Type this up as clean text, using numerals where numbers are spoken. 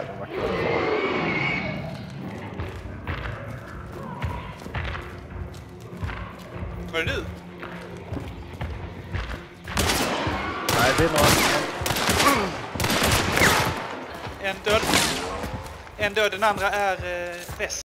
de verkar vara. Var det du? Nej, det är någon. En död. En död, den andra är väst.